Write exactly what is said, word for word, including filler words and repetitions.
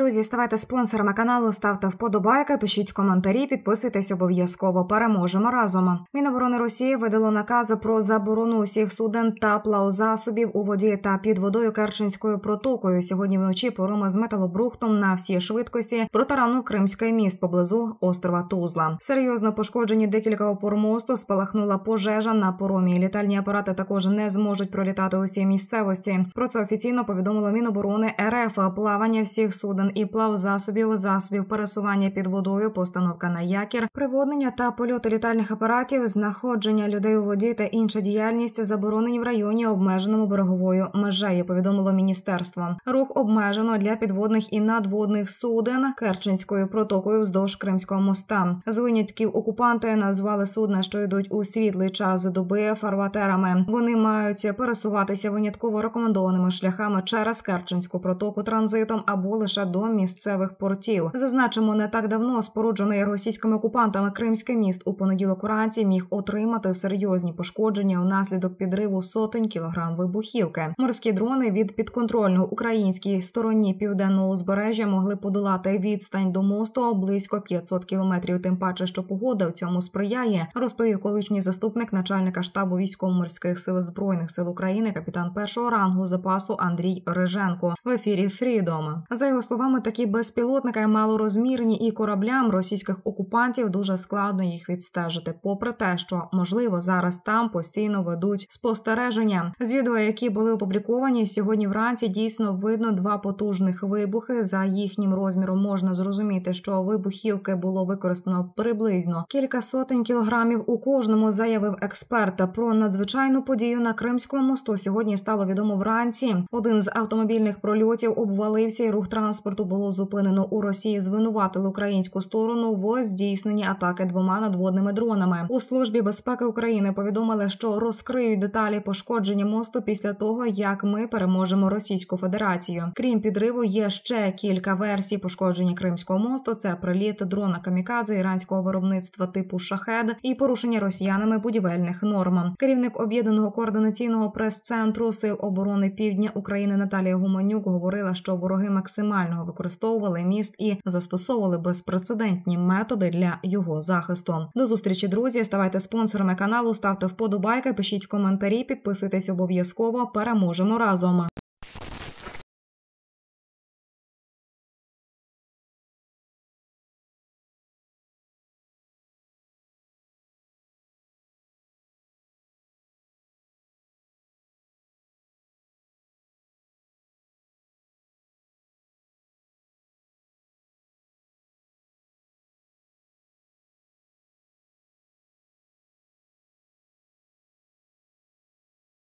Друзі, ставайте спонсорами каналу, ставте вподобайки, пишіть коментарі, підписуйтесь обов'язково. Переможемо разом. Міноборони Росії видало накази про заборону усіх суден та плавзасобів у воді та під водою Керченською протокою. Сьогодні вночі пароми з металобрухтом на всій швидкості протаранув Кримський міст поблизу острова Тузла. Серйозно пошкоджені декілька опор мосту, спалахнула пожежа на паромі. Літальні апарати також не зможуть пролітати усі місцевості. Про це офіційно повідомило Міноборони РФ. Плавання всіх суден і плавзасобів, засобів пересування під водою, постановка на якір, приводнення та польоти літальних апаратів, знаходження людей у воді та інша діяльність заборонені в районі, обмеженому береговою межею, повідомило міністерство. Рух обмежено для підводних і надводних суден Керченською протокою вздовж Кримського моста. З винятків окупанти назвали судна, що йдуть у світлий час доби, фарватерами. Вони мають пересуватися винятково рекомендованими шляхами через Керченську протоку транзитом або лише до місцевих портів. Зазначимо, не так давно споруджений російськими окупантами Кримський міст у понеділок уранці міг отримати серйозні пошкодження внаслідок підриву сотень кілограм вибухівки. Морські дрони від підконтрольного українській стороні південного узбережжя могли подолати відстань до мосту близько п'ятсот кілометрів, тим паче, що погода в цьому сприяє, розповів колишній заступник начальника штабу військово-морських сил Збройних сил України, капітан першого рангу запасу Андрій Риженко в ефірі Freedom. За його словами, такі безпілотники малорозмірні і кораблям російських окупантів дуже складно їх відстежити, попри те, що, можливо, зараз там постійно ведуть спостереження. З відео, які були опубліковані сьогодні вранці, дійсно видно два потужних вибухи. За їхнім розміром можна зрозуміти, що вибухівки було використано приблизно кілька сотень кілограмів у кожному, заявив експерт. Про надзвичайну подію на Кримському мосту сьогодні стало відомо вранці. Один з автомобільних прольотів обвалився і рух транспорту було зупинено. У Росії звинуватили українську сторону в здійсненні атаки двома надводними дронами. У Службі безпеки України повідомили, що розкриють деталі пошкодження мосту після того, як ми переможемо Російську Федерацію. Крім підриву, є ще кілька версій пошкодження Кримського мосту. Це приліт дрона камікадзе іранського виробництва типу «Шахед» і порушення росіянами будівельних норм. Керівник Об'єднаного координаційного прес-центру Сил оборони Півдня України Наталія Гуменюк говорила, що вороги максимально використовували міст і застосовували безпрецедентні методи для його захисту. До зустрічі, друзі! Ставайте спонсорами каналу, ставте вподобайки, пишіть коментарі, підписуйтесь обов'язково. Переможемо разом!